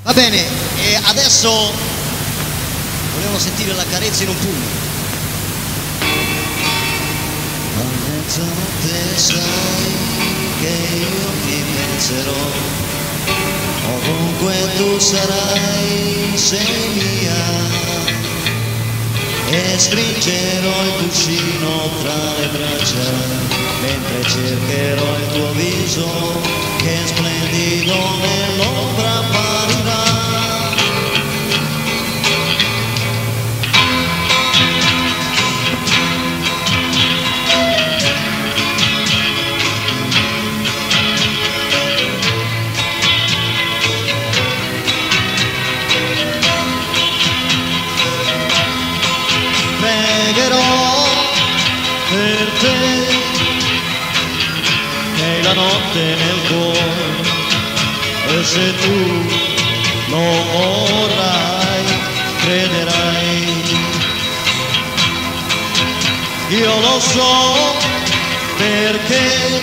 Va bene, e adesso volevo sentire la carezza in un pugno. A mezzanotte sai che io ti penserò, ovunque tu sarai sei mia, e stringerò il cuscino tra le braccia, mentre cercherò il tuo viso che splendido nell'ombra apparirà. Pregherò per te che hai la notte nel cuore, e se tu lo vorrai, crederai. Io lo so perché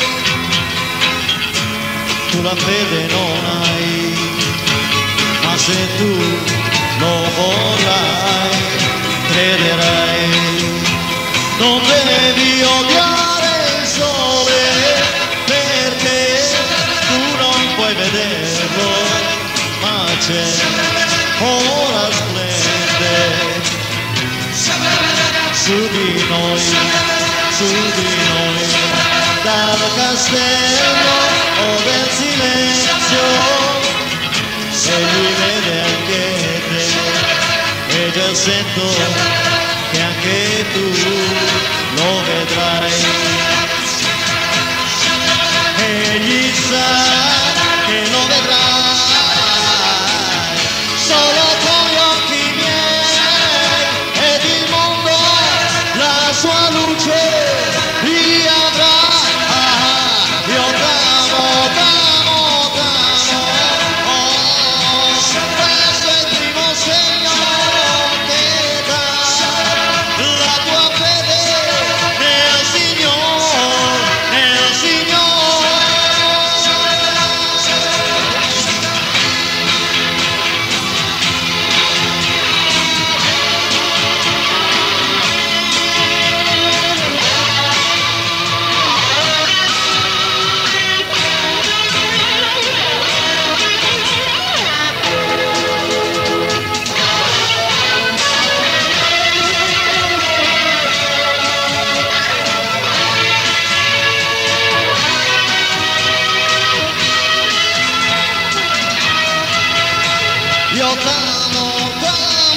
tu la fede non hai, ma se tu lo vorrai, crederai. Non devi odiare il sole perché tu non puoi vederlo, ma c'è, ora splende su di noi, dal castello o del silenzio, egli vede anche te, e già sento che anche tu lo vedrai. Egli sa che lo vedrai solo con gli occhi miei, ed il mondo la sua luce riavrà. Io t'amo, t'amo, t'amo, questo è il primo segno che dà la tua fede nel Signore, nel Signore. Io t'amo, t'amo.